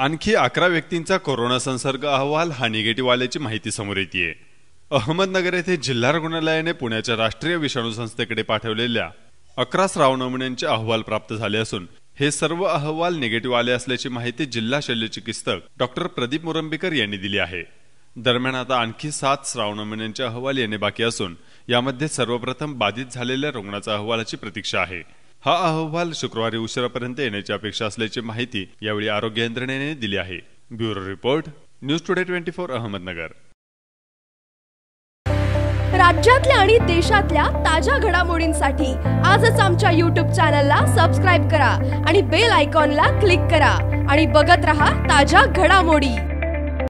आणखी 11 व्यक्तींचा कोरोना संसर्ग अहवाल हा निगेटिव्ह आल्याची माहिती समोर येते। अहमदनगर येथे जिल्हा रुग्णालयाने पुण्याच्या राष्ट्रीय विषाणू संस्थेकडे पाठवलेल्या 11 स्राव नमुन्यांचे अहवाल प्राप्त झाले असून हे सर्व अहवाल निगेटिव्ह आले असल्याची माहिती जिल्हा शल्यचिकित्सक डॉक्टर प्रदीप मुरंबीकर यांनी दिली आहे। दरम्यान आता आणखी 7 स्राव नमुन्यांचे अहवाल येणे बाकी असून यामध्ये सर्वप्रथम बाधित झालेल्या रुग्णाचा अहवालाची प्रतीक्षा आहे। हा अहवाल शुक्रवारी उशिरापर्यंत येण्याची अपेक्षा असल्याची माहिती यावेळी आरोग्य यंत्रणेने दिली आहे। Bureau report, news today 24 Ahmednagar. राज्यातल्या आणि देशातल्या ताज्या घडामोडींसाठी आजच आमच्या YouTube चॅनलला सबस्क्राइब करा आणि बेल आयकॉनला क्लिक करा आणि बघत रहा ताज्या घडामोडी।